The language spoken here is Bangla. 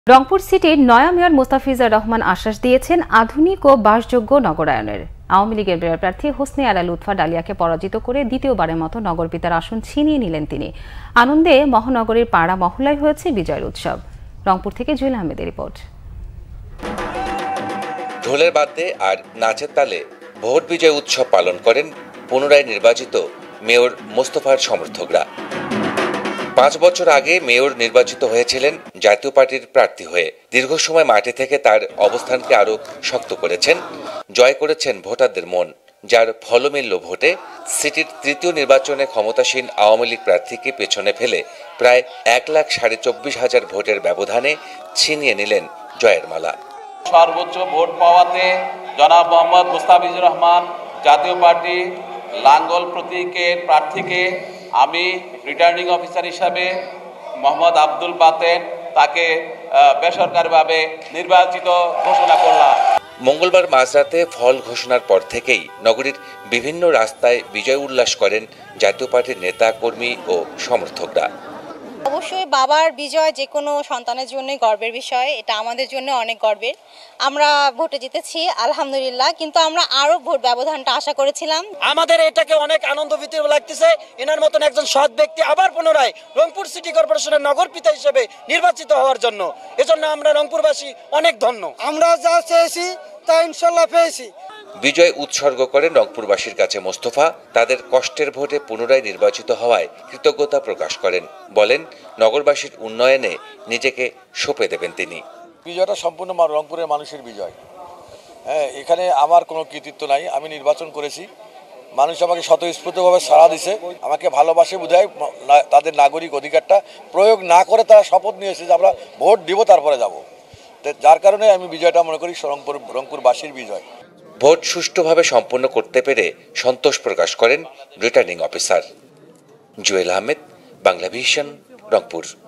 রংপুর সিটির নয়া মেয়র মোস্তাফিজুর রহমান আশ্বাস দিয়েছেন আধুনিক ও বাসযোগ্য নগরায়নের। আওয়ামী লীগের মেয়র প্রার্থী হোসনে আরা লুৎফা ডালিয়াকে পরাজিত করে দ্বিতীয়বারের মতো নগরপিতার আসন ছিনিয়ে নিলেন তিনি। আনন্দে মহানগরীর পাড়া মহল্লায় হয়েছে বিজয়ের উৎসব। রংপুর থেকে জুয়েল আহমেদের রিপোর্ট। ঢোলের বাদ্যে আর নাচের তালে ভোট বিজয় উৎসব পালন করেন পুনরায় নির্বাচিত মেয়র মোস্তফার সমর্থকরা। 5 বছর আগে মেয়র নির্বাচিত হয়েছিলেন জাতীয় পার্টির প্রার্থী হয়ে। দীর্ঘ সময় মাঠে থেকে তার অবস্থানকে আরো শক্ত করেছেন, জয় করেছেন ভোটারদের মন, যার ফল মিলল ভোটে। সিটির তৃতীয় নির্বাচনে ক্ষমতাসীন আওয়ামী লীগ প্রার্থীকে পেছনে ফেলে প্রায় 1,24,000 ভোটের ব্যবধানে ছিনিয়ে নিলেন জয়ের মালা। সর্বোচ্চ ভোট পাওয়াতে জনাব মোহাম্মদ মোস্তাফিজুর রহমান জাতীয় পার্টি লাঙ্গল প্রতীকের প্রার্থীকে আমি রিটার্নিং অফিসার হিসাবে মোহাম্মদ আব্দুল বাতেন তাকে বেসরকারিভাবে নির্বাচিত ঘোষণা করলাম। মঙ্গলবার মাঝরাতে ফল ঘোষণার পর থেকেই নগরীর বিভিন্ন রাস্তায় বিজয় উল্লাস করেন জাতীয় পার্টির নেতা কর্মী ও সমর্থকরা। অবশ্যই বাবার বিজয় যে কোনো সন্তানের জন্যই গর্বের বিষয়, এটা আমাদের জন্য অনেক গর্বের। আমরা ভোটে জিতেছি আলহামদুলিল্লাহ, কিন্তু আমরা আরো ভোট ব্যবধানটা আশা করেছিলাম। আমাদের এটাকে অনেক আনন্দিত লাগতেছে, এনার মতন একজন সৎ ব্যক্তি আবার পুনরায় রংপুর সিটি কর্পোরেশনের নগরপিতা হিসেবে নির্বাচিত হওয়ার জন্য। এজন্য আমরা রংপুরবাসী অনেক ধন্য। আমরা যা চেয়েছি তা ইনশাল্লাহ পেয়েছি। বিজয় উৎসর্গ করেন রংপুরবাসীর কাছে মোস্তফা। তাদের কষ্টের ভোটে পুনরায় নির্বাচিত হওয়ায় কৃতজ্ঞতা প্রকাশ করেন। বলেন, নগরবাসীর উন্নয়নে নিজেকে সঁপে দেবেন তিনি। বিজয়টা সম্পূর্ণ রংপুরের মানুষের বিজয়। হ্যাঁ, এখানে আমার কোনো কৃতিত্ব নাই। আমি নির্বাচন করেছি, মানুষ আমাকে স্বতঃস্ফূর্তভাবে সাড়া দিছে, আমাকে ভালোবাসে বোধহয় তাদের নাগরিক অধিকারটা প্রয়োগ না করে তারা শপথ নিয়েছে যে আমরা ভোট দিব তারপরে যাব। যার কারণে আমি বিজয়টা মনে করি রংপুরবাসীর বিজয়। ভোট সুষ্ঠুভাবে সম্পন্ন করতে পেরে সন্তোষ প্রকাশ করেন returning officer. Jewel Ahmed, Bangla Vision, Rangpur.